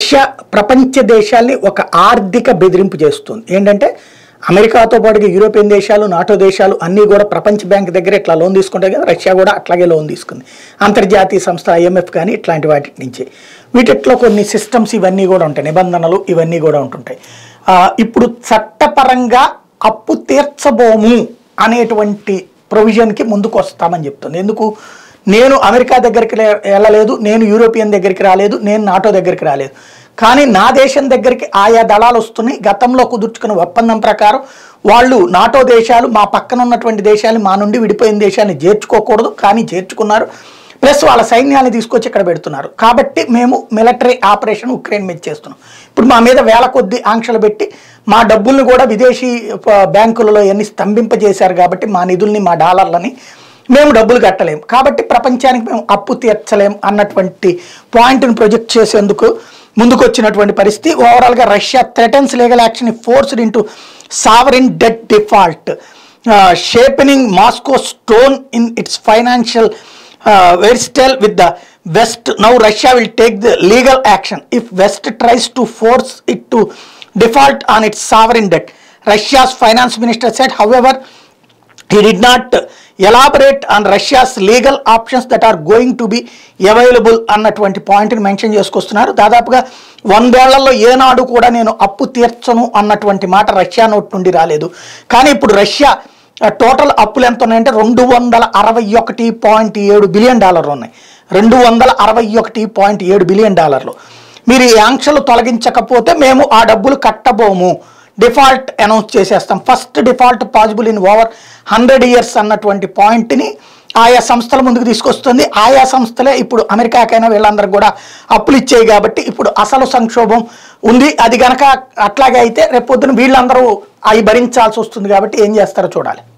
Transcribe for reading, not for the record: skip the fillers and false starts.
Russia ప్రపంచ దేశాల్ని ఒక ఆర్థిక బెదిరింపు చేస్తుంది. ఏంటంటే అమెరికాతో పాటుగా యూరోపియన్ దేశాలు, నాటో దేశాలు అన్నీ కూడా ప్రపంచ బ్యాంక్ దగ్గర ఇట్లా లోన్ తీసుకుంటాయి కదా, రష్యా కూడా అట్లాగే లోన్ తీసుకుంది. అంతర్జాతీయ సంస్థ IMF కానీ ఇట్లాంటి వాటి నుంచి వీటిలో కొన్ని సిస్టమ్స్ ఇవన్నీ కూడా ఉంటాయి, నిబంధనలు ఇవన్నీ కూడా ఉంటుంటాయి. ఇప్పుడు చట్టపరంగా అప్పు తీర్చబోము అనేటువంటి ప్రొవిజన్కి ముందుకు వస్తామని చెప్తుంది. ఎందుకు? నేను అమెరికా దగ్గరికి వెళ్ళలేదు, నేను యూరోపియన్ దగ్గరికి రాలేదు, నేను నాటో దగ్గరికి రాలేదు, కానీ నా దేశం దగ్గరికి ఆయా దళాలు వస్తున్నాయి. గతంలో కుదుర్చుకున్న ఒప్పందం ప్రకారం వాళ్ళు నాటో దేశాలు మా పక్కన ఉన్నటువంటి దేశాలు మా నుండి విడిపోయిన దేశాన్ని చేర్చుకోకూడదు, కానీ చేర్చుకున్నారు. ప్లస్ వాళ్ళ సైన్యాన్ని తీసుకొచ్చి ఇక్కడ పెడుతున్నారు. కాబట్టి మేము మిలిటరీ ఆపరేషన్ ఉక్రెయిన్ మీద చేస్తున్నాం. ఇప్పుడు మా మీద వేల కొద్ది ఆంక్షలు పెట్టి మా డబ్బుల్ని కూడా విదేశీ బ్యాంకులలో ఎన్ని స్తంభింపజేశారు. కాబట్టి మా నిధుల్ని, మా డాలర్లని మేము డబ్బులు కట్టలేము, కాబట్టి ప్రపంచానికి మేము అప్పు తీర్చలేం అన్నటువంటి పాయింట్ని ప్రొజెక్ట్ చేసేందుకు ముందుకు వచ్చినటువంటి పరిస్థితి. ఓవరాల్గా Russia threatens legal action forced into sovereign debt default, sharpening Moscow stone in its financial versatile with the West. Now Russia will take the legal action if West tries to force it to default on its sovereign debt, Russia's finance minister said. However, he did not elaborate on Russia's legal options that are going to be available అన్నటువంటి పాయింట్ని mention చేసుకొస్తున్నారు. దాదాపుగా 100 ఏళ్లలో ఏనాడు కూడా నేను అప్పు తీర్చను అన్నటువంటి మాట రష్యా నోటి నుండి రాలేదు. కానీ ఇప్పుడు రష్యా టోటల్ అప్పులు ఎంత ఉన్నాయంటే $261.7 బిలియన్ ఉన్నాయి. $261.7 బిలియన్. మీరు ఈ ఆంక్షలు తొలగించకపోతే మేము ఆ డబ్బులు కట్టబోము, డిఫాల్ట్ అనౌన్స్ చేసేస్తాం, first default possible in over 100 years అన్నటువంటి పాయింట్ని ఆయా సంస్థల ముందుకు తీసుకొస్తుంది. ఆయా సంస్థలే ఇప్పుడు అమెరికాకైనా వీళ్ళందరూ కూడా అప్పులు ఇచ్చాయి. కాబట్టి ఇప్పుడు అసలు సంక్షోభం ఉంది. అది కనుక అట్లాగే అయితే రేపొద్దున వీళ్ళందరూ అవి భరించాల్సి వస్తుంది. కాబట్టి ఏం చేస్తారో చూడాలి.